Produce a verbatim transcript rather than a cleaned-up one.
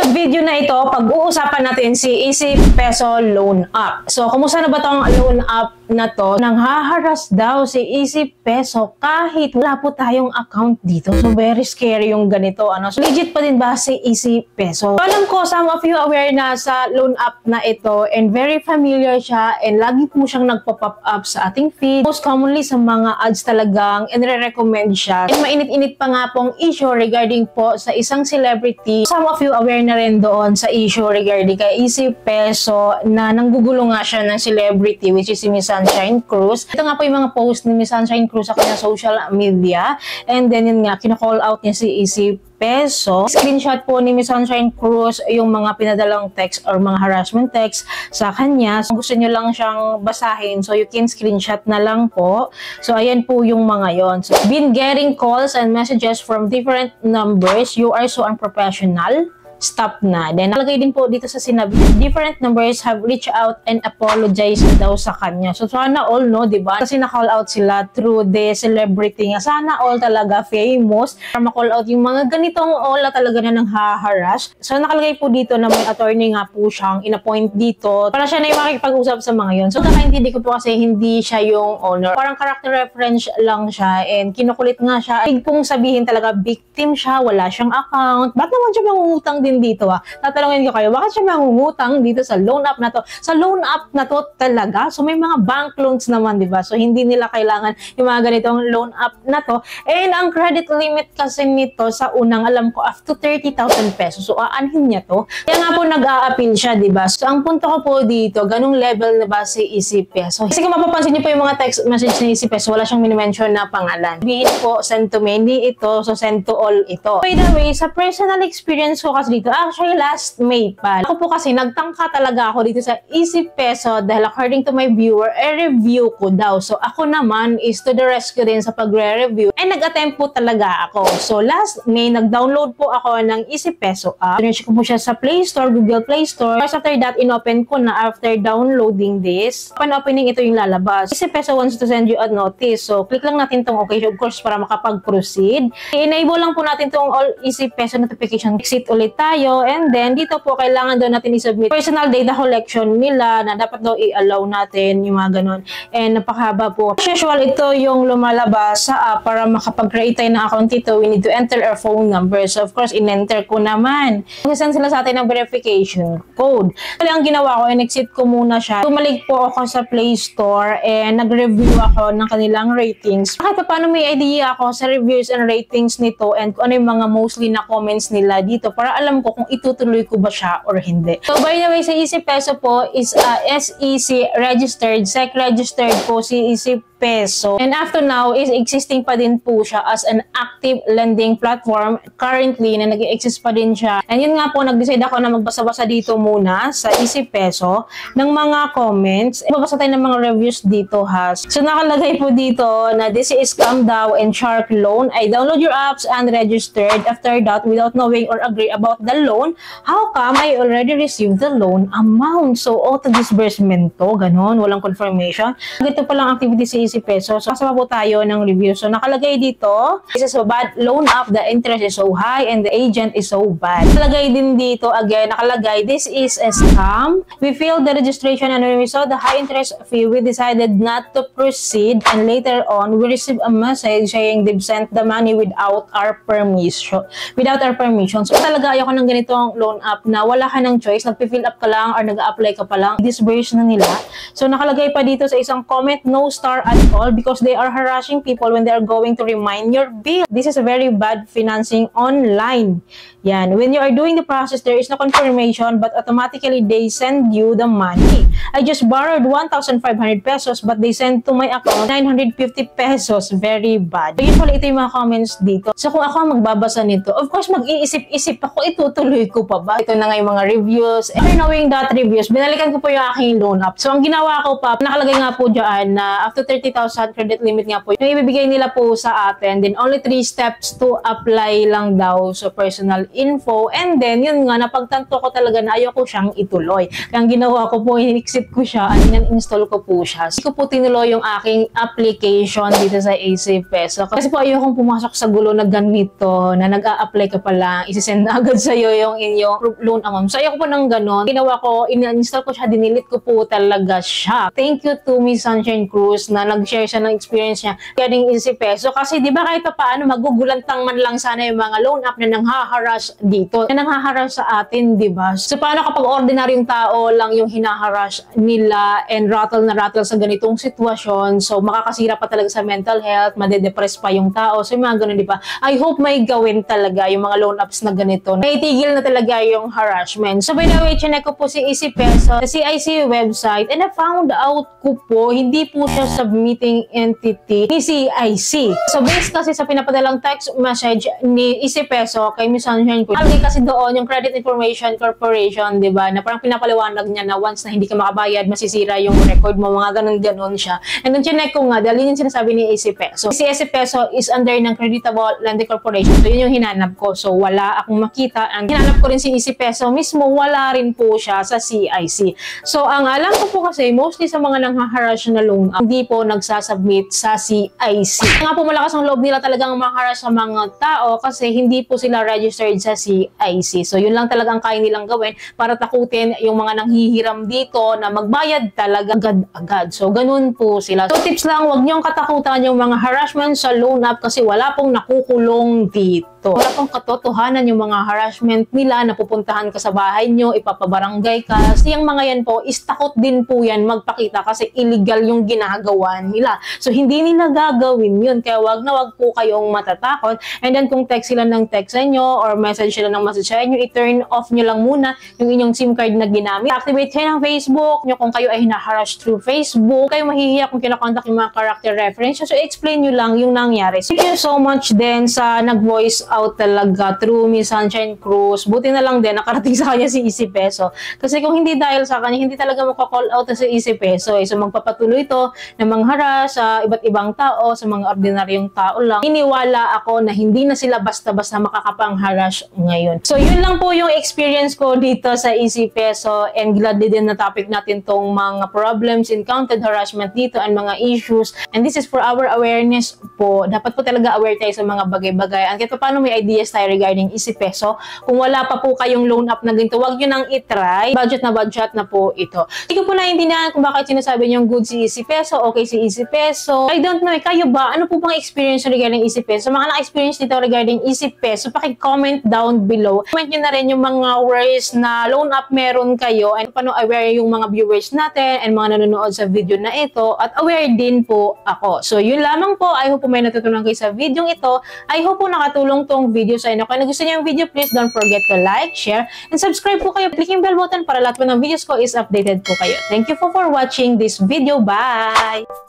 Sa video na ito, pag-uusapan natin si Easy Peso Loan App. So, kumusta na ba tong loan app na to? Nanghaharas daw si Easy Peso kahit wala po tayong account dito. So, very scary yung ganito. Ano? So, legit pa din ba si Easy Peso? So, alam ko, some of you aware na sa loan app na ito and very familiar siya and lagi po siyang nagpo-pop up sa ating feed. Most commonly sa mga ads talagang inre-recommend siya. And mainit-init pa nga pong issue regarding po sa isang celebrity. Some of you aware na rin doon sa issue regarding kay Easy Peso na nanggugulo nga siya ng celebrity which is si Miss Sunshine Cruz. Ito nga po yung mga post ni Miss Sunshine Cruz sa kanyang social media. And then yun nga, kina-call out niya si Easy Peso. Screenshot po ni Miss Sunshine Cruz yung mga pinadalang text or mga harassment text sa kanya. So, gusto nyo lang siyang basahin, so you can screenshot na lang po. So, ayan po yung mga yon. So, been getting calls and messages from different numbers. You are so unprofessional. Stop na. Then, nakalagay din po dito sa sinabi, different numbers have reached out and apologized daw sa kanya. So, sana all, no, diba? Kasi na-call out sila through the celebrity nga. Sana all talaga famous para ma-call out yung mga ganitong all na talaga na nang haharas. So, nakalagay po dito na may attorney nga po siyang in-appoint dito para siya na yung makikipag-usap sa mga yon. So, kakaintindi ko po kasi hindi siya yung owner. Parang character reference lang siya and kinukulit nga siya. Ibig pong sabihin talaga, victim siya, wala siyang account. Bakit naman siya mangungutang din dito ah? Tatanungin ko kayo, bakit siya mangungutang dito sa loan app na to? Sa loan app na to talaga? So may mga bank loans naman, di ba? So hindi nila kailangan yung mga ganitong loan app na to. And ang credit limit kasi nito sa unang alam ko up to thirty thousand pesos. So aanhin niya to. Kaya nga po nag-a-appeal siya, di ba? So ang punto ko po dito, ganung level na ba si Easy Peso? Kasi kung mapapansin niyo po yung mga text message ni Easy Peso, wala siyang minimension na pangalan. Sabihin po, send to many ito, so send to all ito. By the way, sa personal experience ko kasi dito, actually last May pa. Ako po kasi nagtangka talaga ako dito sa Easy Peso dahil according to my viewer, i-review ko daw. So ako naman is to the rescue din sa pagre-review. And nag-attempt po talaga ako. So last May, nag-download po ako ng Easy Peso app. Sinerch ko po siya sa Play Store, Google Play Store. First after that, in-open ko na after downloading this. Upon opening, ito yung lalabas. Easy Peso wants to send you a notice. So click lang natin tong okay, of course, para makapag-proceed. I-enable lang po natin tong all Easy Peso notification. Exit ulit tayo. And then, dito po, kailangan daw natin i-submit personal data collection nila na dapat daw i-allow natin yung mga ganun. And napakahaba po. As usual, ito yung lumalabas sa app para makapag-create tayo ng account dito. We need to enter our phone number. So, of course, in-enter ko naman. Nag-send sila sa atin ng verification code. Kaya ang ginawa ko, in-exit ko muna siya. Tumalik po ako sa Play Store and nag-review ako ng kanilang ratings. Kahit pa paano may idea ako sa reviews and ratings nito and kung ano yung mga mostly na comments nila dito para alam ko kung itutuloy ko ba siya or hindi. So, by the way, sa Easy Peso po is uh, S E C registered, S E C registered po si Easy Peso. And after now, is existing pa din po siya as an active lending platform currently na nag-exist pa din siya. And yun nga po, nag-decide ako na magbasa-basa dito muna sa Easy Peso ng mga comments. Ibabasa tayo ng mga reviews dito ha. So nakalagay po dito na this is scam daw and shark loan. I download your apps and registered after that without knowing or agree about the loan. How come I already received the loan amount? So auto disbursement to, ganun, walang confirmation. Ito pa lang activity sa Easy Peso. So, kasama po tayo ng review. So, nakalagay dito, this is so bad. Loan up, the interest is so high and the agent is so bad. Nakalagay din dito, again, nakalagay, this is a scam. We failed the registration and when we saw the high interest fee, we decided not to proceed and later on, we received a message saying they've sent the money without our permission. Without our permission. So, talaga ayoko ng ganitong loan up na wala ka ng choice, nagpi-fill up ka lang or nag-apply ka pa lang. Disburse na nila. So, nakalagay pa dito sa isang comment, no star at all because they are harassing people when they are going to remind your bill. This is a very bad financing online. Yan. When you are doing the process, there is no confirmation but automatically they send you the money. I just borrowed one thousand five hundred pesos but they sent to my account nine hundred fifty pesos. Very bad. So, usually ito yung mga comments dito. So, kung ako ang magbabasa nito, of course, mag-iisip-isip ako, itutuloy ko pa ba? Ito na nga yung mga reviews. After knowing that reviews, binalikan ko po yung aking loan app. So, ang ginawa ko pa, nakalagay nga po dyan na after thirty thirty thousand credit limit nga po yung ibibigay nila po sa atin. Then only three steps to apply lang daw. So personal info. And then yun nga, napagtanto ko talaga na ayoko siyang ituloy. Kaya ang ginawa ko po, in-exit ko siya at in-install ko po siya. Hindi ko po tinuloy yung aking application dito sa Easy Peso. Kasi po ayokong pumasok sa gulo na ganito, na nag-a-apply ka pa lang, isisend na agad sa'yo yung inyong loan amount. So ayoko po ng ganon. Ginawa ko, in-install ko siya, dinilit ko po talaga siya. Thank you to Miss Sunshine Cruz na nag-share siya ng experience niya regarding Easy Peso. Kasi di ba kahit pa paano, magugulantang man lang sana yung mga loan app na nanghaharas dito. Na nanghaharas sa atin, di ba? So paano kapag ordinaryong tao lang yung hinaharas nila and rattle na rattle sa ganitong sitwasyon, so makakasira pa talaga sa mental health, madedepress pa yung tao. So yung mga ganun, di ba? I hope may gawin talaga yung mga loan apps na ganito. Naitigil na talaga yung harassment. So by the way, chinek ko po si Easy Peso sa C I C website and I found out ko po, hindi po siya submitting entity ni C I C. So based kasi sa pinapadalang text message ni Easy Peso kay Miss Sunshine Cruz, alagay kasi doon yung Credit Information Corporation, di ba? Na parang pinapaliwanag niya na once na hindi ka makabayad, masisira yung record mo, mga ganun-ganun siya. And then chinek ko nga, dahil yun yung sinasabi ni Easy Peso. Si Easy Peso is under ng Creditable Lending Corporation. So yun yung hinanap ko. So wala akong makita. Ang hinanap ko rin si Easy Peso mismo, wala rin po siya sa C I C. So ang alam ko po kasi, mostly sa mga nanghaharas na loan, hindi po nagsasubmit sa C I C. Nga po malakas ang loob nila talagang makaharas sa mga tao kasi hindi po sila registered sa C I C. So yun lang talagang kaya nilang gawin para takutin yung mga nanghihiram dito na magbayad talaga agad-agad. So ganun po sila. So tips lang, huwag niyong katakutan yung mga harassment sa loan app kasi wala pong nakukulong dito. Wala pong katotohanan yung mga harassment nila na pupuntahan ka sa bahay nyo, ipapabarangay ka. Kasi yung mga yan po, is takot din po yan magpakita kasi illegal yung ginagawa nila. So hindi nila gagawin yun. Kaya wag na wag po kayong matatakot. And then kung text sila ng text sa inyo or message sila ng message sa inyo, i-turn off nyo lang muna yung inyong SIM card na ginamit. Activate kayo ng Facebook nyo kung kayo ay hinaharass through Facebook. Kayo mahihiya kung kinakontak yung mga character reference. So explain nyo lang yung nangyari. Thank you so much din sa nag-voice out talaga through Miss Sunshine Cruz. Buti na lang din nakarating sa kanya si Easy Peso. Kasi kung hindi dahil sa kanya, hindi talaga makaka-call out sa Easy Peso. Eh. So magpapatuloy ito na mangharas sa iba't ibang tao, sa mga ordinaryong tao lang. Iniwala ako na hindi na sila basta-basta makakapang-harass ngayon. So yun lang po yung experience ko dito sa Easy Peso and gladly din na topic natin tong mga problems, encountered harassment dito and mga issues. And this is for our awareness po. Dapat po talaga aware tayo sa mga bagay-bagay. And kahit paano may ideas tayo regarding Easy Peso. Kung wala pa po kayong loan app na ganito, huwag nyo nang itry. Budget na budget na po ito. Hindi ko po naiintindihan kung bakit sinasabi nyo good si Easy Peso, okay si Easy Peso. I don't know, kayo ba? Ano po bang experience regarding Easy Peso? Mga na-experience dito regarding Easy Peso, paki-comment down below. Comment nyo na rin yung mga worries na loan app meron kayo and paano aware yung mga viewers natin and mga nanonood sa video na ito at aware din po ako. So yun lamang po. I hope po may natutunan kayo sa video ito. I hope po nakatulong tong video sa inyo. Kung nagustuhan niyo yung video, please don't forget to like, share, and subscribe po kayo. Click yung bell button para lahat po ng videos ko is updated po kayo. Thank you for, for watching this video. Bye!